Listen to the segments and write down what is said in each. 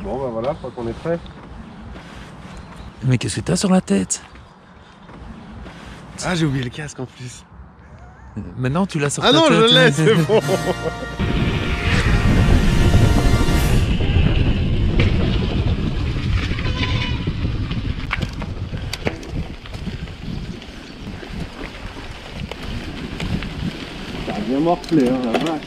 Bon bah voilà, je crois qu'on est prêt. Mais qu'est-ce que t'as sur la tête? Ah, j'ai oublié le casque en plus. Maintenant tu l'as sur Ah ta non, tête. je l'ai, c'est bon. Ça a bien morflé, hein, la vache.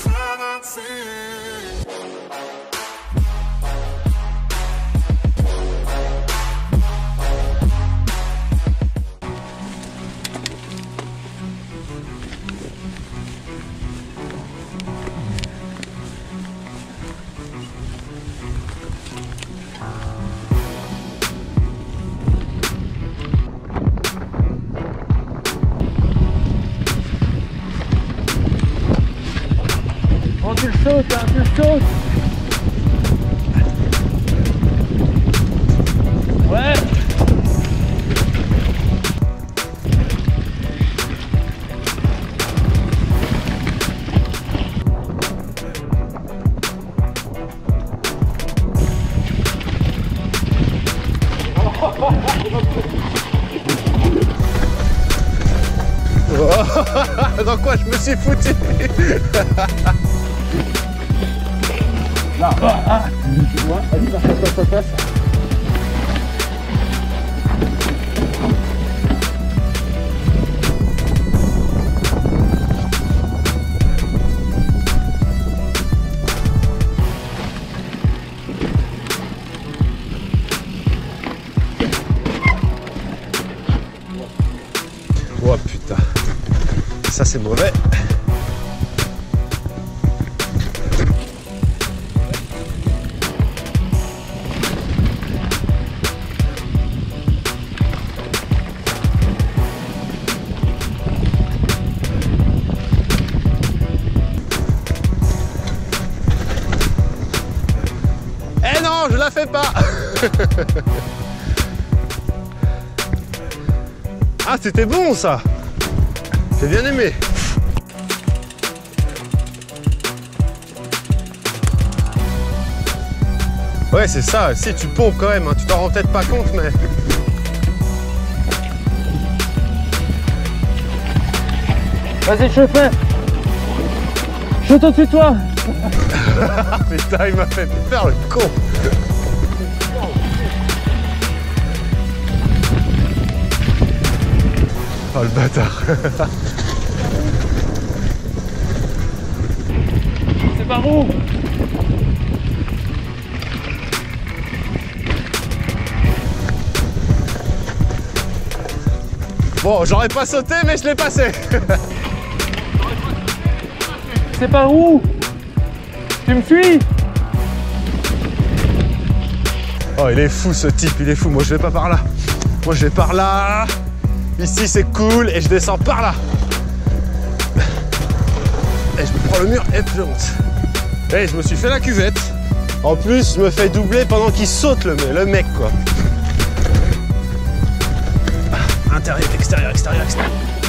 Oh, tu le sautes, hein, tu le sautes. Ouais. Dans quoi je me suis foutu? Là, ouais, vas-y, passe. Oh putain, ça c'est mauvais. Eh non, je la fais pas. Ah, c'était bon ça. J'ai bien aimé. Ouais, c'est ça. Si tu pompes quand même, hein. Tu t'en rends peut-être pas compte, mais... Vas-y, je fais. Je suis au-dessus de toi. Putain, il m'a fait faire le con. Oh le bâtard. C'est par où? Bon, j'aurais pas sauté, mais je l'ai passé. C'est par où? Tu me suis? Oh, il est fou ce type, il est fou. Moi, je vais pas par là. Moi, je vais par là. Ici, c'est cool et je descends par là. Et je me prends le mur et je monte. Et je me suis fait la cuvette. En plus, je me fais doubler pendant qu'il saute le mec, quoi. Intérieur, extérieur, extérieur, extérieur.